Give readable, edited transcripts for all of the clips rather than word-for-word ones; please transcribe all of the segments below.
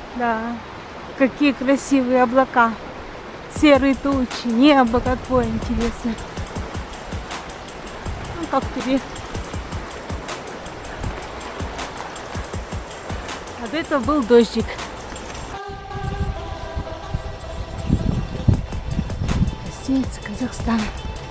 Да. Какие красивые облака. Серые тучи, небо какое интересное. Ну, как тебе? А до этого был дождик. Гостиница Казахстан.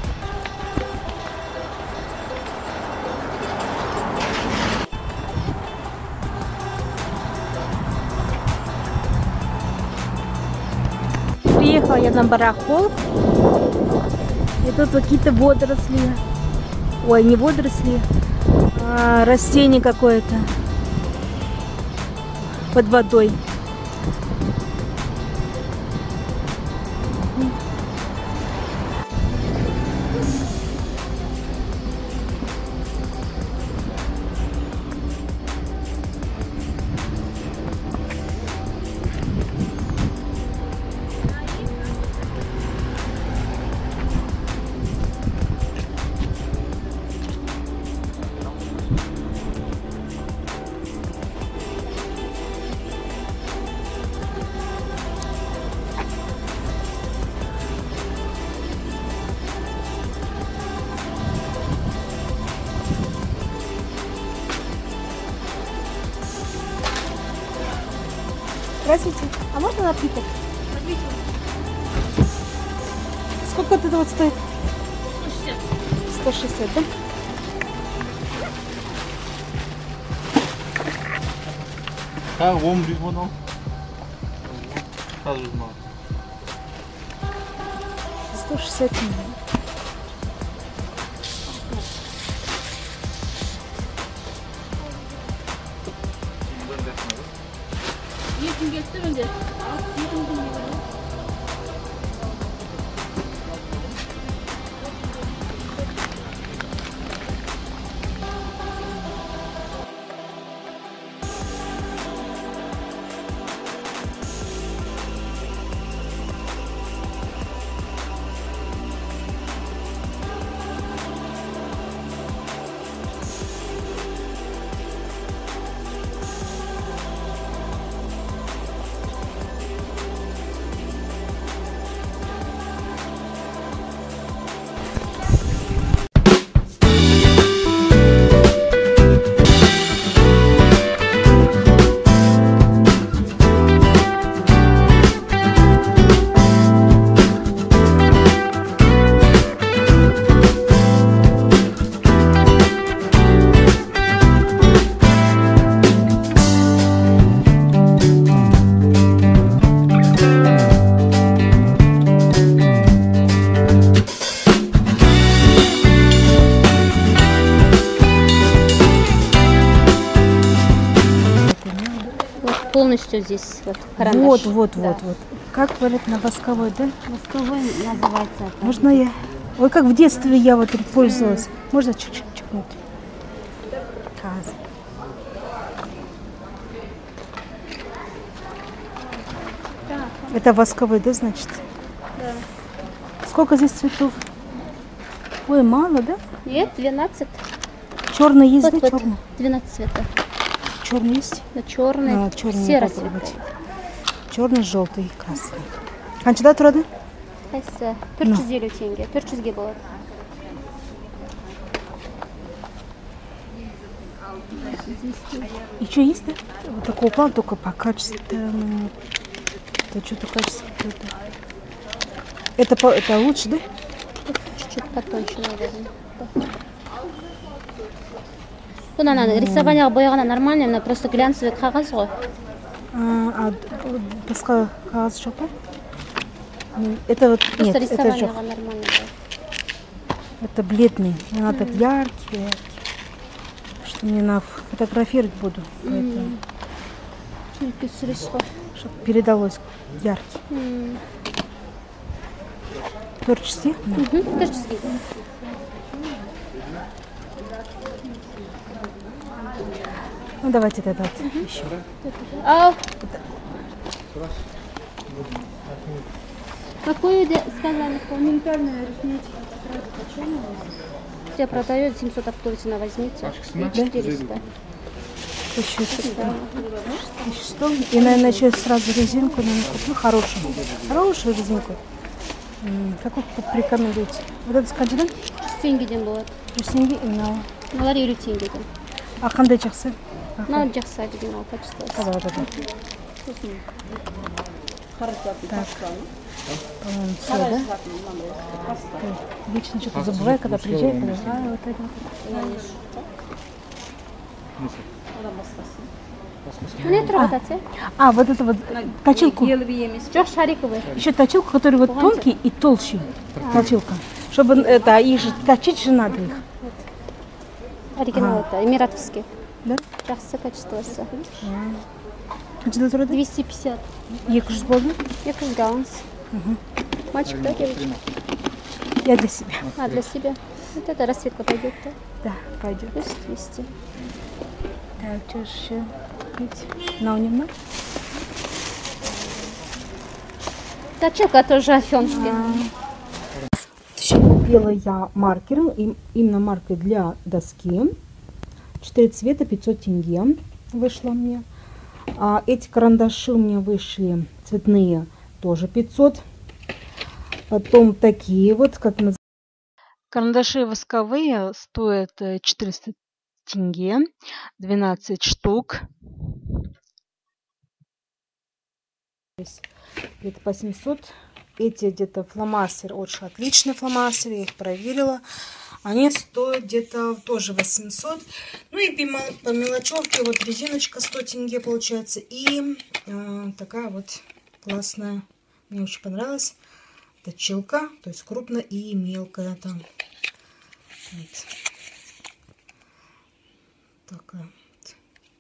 Приехала я на барахол. И тут какие-то водоросли. Ой, не водоросли, а растение какое-то под водой. Здравствуйте. А можно напиток? Сколько вот это вот стоит? 160. 160, да? Как 11 bunu? Hazır mı? 160 мл. Полностью здесь вот карандаш. Вот. Как говорят на восковой, да? Восковой называется. Можно я? Ой, как в детстве я вот им пользовалась. Можно чуть-чуть чекнуть? Это восковой, да, значит? Да. Сколько здесь цветов? Ой, мало, да? Нет, 12. Черный есть, Вот, да, вот, черный? 12 цветов. Черный есть? Да, черный, черный серый. Черный, желтый, красный. Қаншада тұрады? Қайсы 450 теңге. 400-ге болады. Еще есть, да? Вот такого плана, только по качеству. Это что-то качество какое-то. Это лучше, да? Чуть-чуть потоньше, наверное. Бұны ана рисованияға бояғана нормально, мына просто глянцевый қағаз ғой. Басқа қағаз жоқ па? Это вот просто нет, это рисованияға нормально. Это бледный, мне надо яркий. Что мне на фотографировать буду. Чтобы передалось яркий. 400? 400. Ну давайте тогда еще. Какую сказали? Уникальная арифметика. Я продаю 700 оптовицына возьмите. 400. 1100. И, наверное, еще сразу резинку, наверное, куплю хорошую. Хорошую резинку. Какую порекомендуете? Вот этот скаджидан? 100 теңгеден болады. 100 теңге, и мынау. Мыналар 50 теңгеден. А қандай жақсы? Мынау жақсы деген ол качествосы. Да. Сосын По-моему, все, да? Вечно что-то забываю, когда приезжаю. Вот это вот. не тұрғатады, А, вот это вот точилку. жоқ шариковый. Еще точилку, который вот тонкий и толще. Точилка. Чтобы это, их же точить же надо их. Оригинал это, эмиратовский. Да? Жақсы качествосы. Қаншада тұрады? 250. 200 болды? 200 гаунс. Мальчик, да, девочка? Я для себя. А, для себя. Вот эта расцветка пойдет, да? Да, пойдет. 200. Так, что же еще? На немного? Точилка тоже афенская. Купила я маркер, именно маркер для доски. 4 цвета, 500 тенге вышло мне. А эти карандаши у меня вышли цветные, тоже 500. Потом такие вот, как называется. Карандаши восковые стоят 400 тенге, 12 штук. Где-то по 700. Эти где-то фломастер, очень отличный фломастер, я их проверила. Они стоят где-то тоже 800. Ну и по мелочевке вот резиночка 100 тенге получается. И такая вот классная, мне очень понравилась, точилка, то есть крупная и мелкая там. Вот. Такая вот.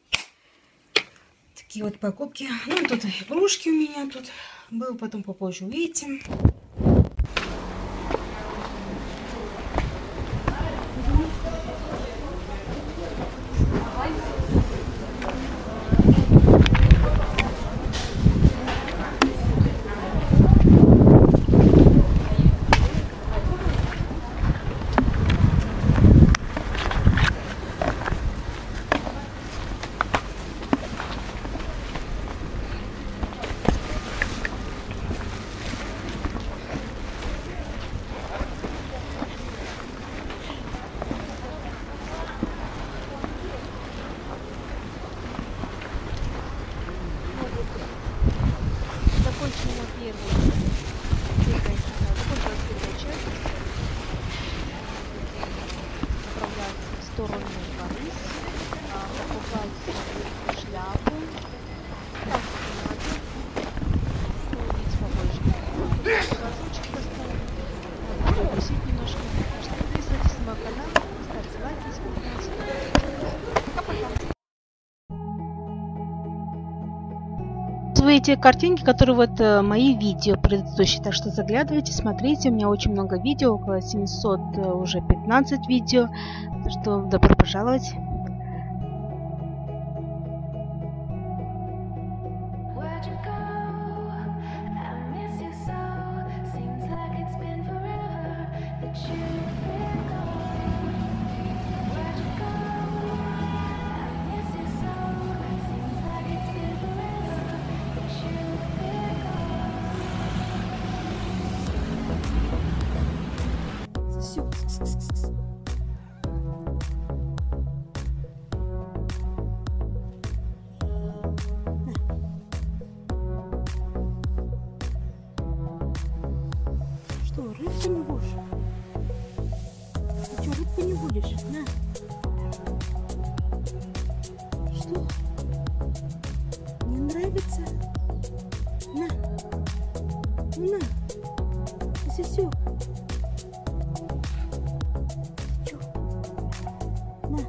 Такие вот покупки. Ну тут игрушки у меня тут был, потом попозже увидите. Закончила первую часть. Направляется в сторону Борис. Покупать шляпу. Так, надо. Увидеть побольше. Глазочек поставить. Попросить немножко. Подписывайтесь на мой канал. Ставьте лайки. Эти картинки, которые вот мои видео предыдущие, так что заглядывайте, смотрите, у меня очень много видео, около 700, уже 15 видео, так что добро пожаловать. Что, рыбку не будешь? Ты что, рыбку не будешь? На. Что? Не нравится? На. Ну на. Сисюк. Чё? На.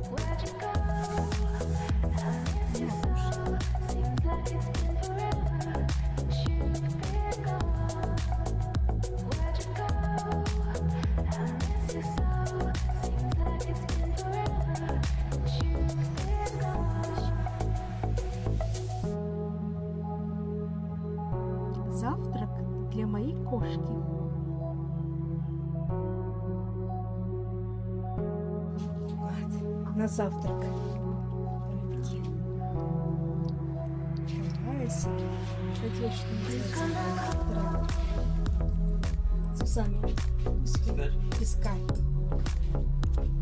Завтрак для моей кошки. Вот, на завтрак. Рыбки. понравился. Кстати, вот что называется. С усами. Пескарь. Пескарь.